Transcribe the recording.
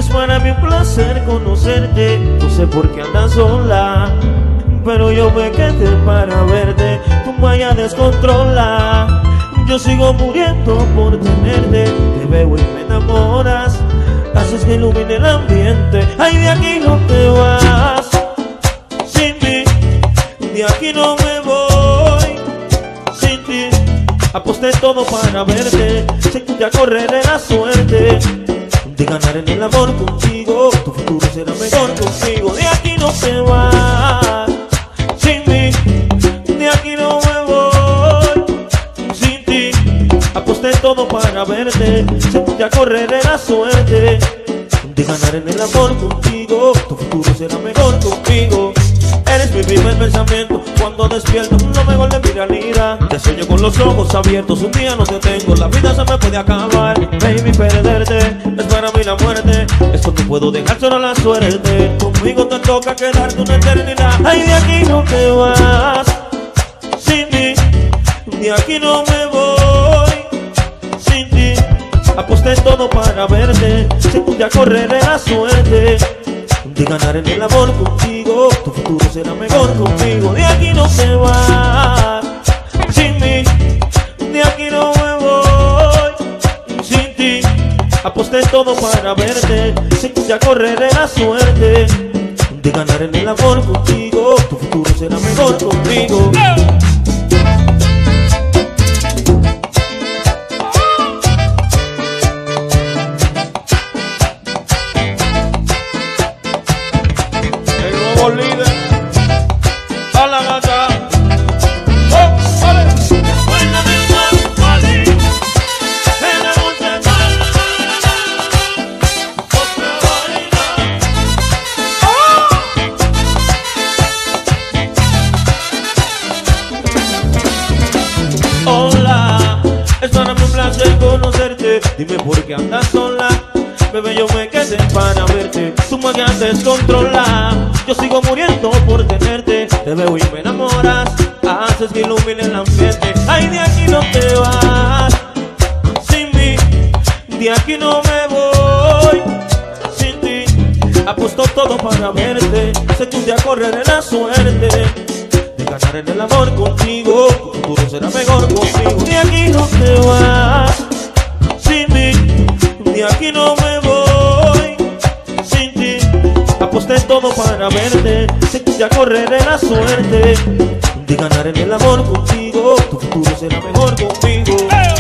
Es para mí un placer conocerte. No sé por qué andas sola, pero yo me quedé para verte. Tu malla descontrola. Yo sigo muriendo por tenerte. Te veo y me enamoras. Haces que ilumine el ambiente. Ay, de aquí no te vas. Sin mí, de aquí no me voy. Sin ti, aposté todo para verte. Sin ti ya correré la suerte de ganar en el amor contigo. Tu futuro será mejor contigo. De aquí no te vas. Sin mí, de aquí no me voy. Sin ti, aposté todo para verte. Sin ti ya correré la suerte de ganar en el amor contigo. Tu futuro será mejor contigo. Eres mi primer pensamiento cuando despierto, lo mejor de mi realidad. Te sueño con los ojos abiertos, un día no te tengo, la vida se me puede acabar. Baby, perderte es para mí la muerte. Esto no puedo dejar solo la suerte. Conmigo te toca quedarte una eternidad. Ay, de aquí no te vas. Sin mí, de aquí no me voy. Sin ti, aposté todo para verte. Sin ti ya correré la suerte de ganar en el amor contigo. Tu futuro será mejor conmigo. De aquí no te vas. Sin mí, de aquí no me voy. Sin ti, aposté todo para verte. Sin ti ya correré la suerte de ganar en el amor contigo. Tu futuro será mejor conmigo. Líder a la gata. Oh, vale. Cuéntame más, vale. En la noche, hola, es para mí un placer conocerte. Dime por qué andas sola. Bebé, yo me quedé para verte. Tu magia descontrola. Yo sigo muriendo por tenerte. Te veo y me enamoras. Haces que ilumine el ambiente. Ay, de aquí no te vas. Sin mí, de aquí no me voy. Sin ti, apuesto todo para verte. Sé que un día correré la suerte de ganar en el amor contigo. Tu futuro será mejor contigo. De aquí no te vas. Sin mí, de aquí no me voy. Sin ti, aposté todo para verte. Sé que ya correré la suerte de ganar en el amor contigo. Tu futuro será mejor conmigo.